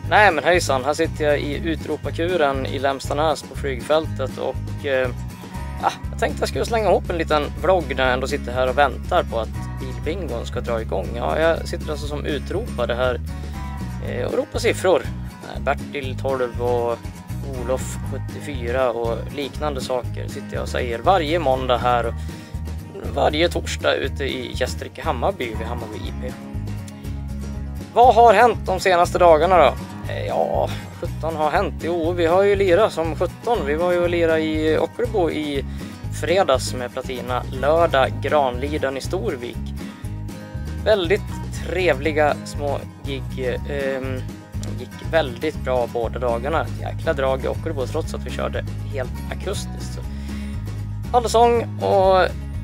Nej men hejsan, här sitter jag i utroparkuren i Lämstanäs på flygfältet och jag tänkte jag skulle slänga ihop en liten vlogg när jag ändå sitter här och väntar på att bilbingon ska dra igång. Ja, jag sitter alltså som utropare här och ropar siffror. Bertil 12 och Olof 74 och liknande saker sitter jag och säger varje måndag här och varje torsdag ute i Gästrike Hammarby vid Hammarby IP. Vad har hänt de senaste dagarna då? Ja, 17 har hänt. Jo, vi har ju lirat som 17. Vi var ju och lira i Ockelbo i fredags med Platina. Lördag Granliden i Storvik. Väldigt trevliga små gig. Gick väldigt bra båda dagarna. Ett jäkla drag i Ockelbo trots att vi körde helt akustiskt. Allsång och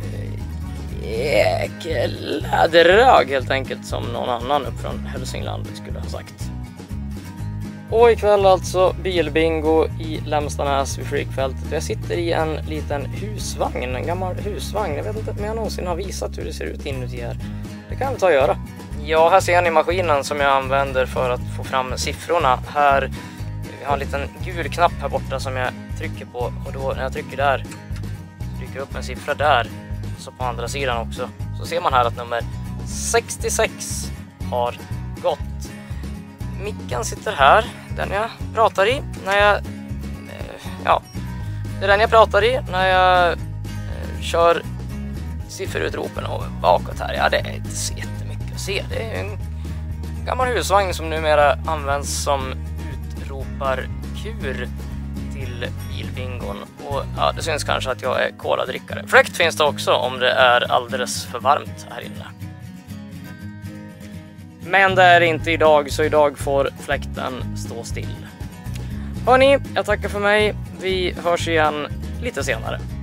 jäkla drag helt enkelt, som någon annan upp från Hälsingland skulle ha sagt. Och ikväll alltså bilbingo i Lämstanäs vid flygfältet. Jag sitter i en liten husvagn, en gammal husvagn. Jag vet inte om jag någonsin har visat hur det ser ut inuti här. Det kan vi ta och göra. Ja, här ser ni maskinen som jag använder för att få fram siffrorna. Här, vi har en liten gul knapp här borta som jag trycker på. Och då när jag trycker där, trycker upp en siffra där. Så på andra sidan också. Så ser man här att nummer 66 har gått. Micken sitter här, den jag pratar i när jag det är den jag pratar i när jag kör sifferutropen och bakåt här. Ja, det är inte så jättemycket att se. Det är en gammal husvagn som numera används som utroparkur till bilbingon. Och ja, det syns kanske att jag är koladrickare. Fläkt finns det också om det är alldeles för varmt här inne. Men det är inte idag, så idag får fläkten stå still. Hörni, jag tackar för mig. Vi hörs igen lite senare.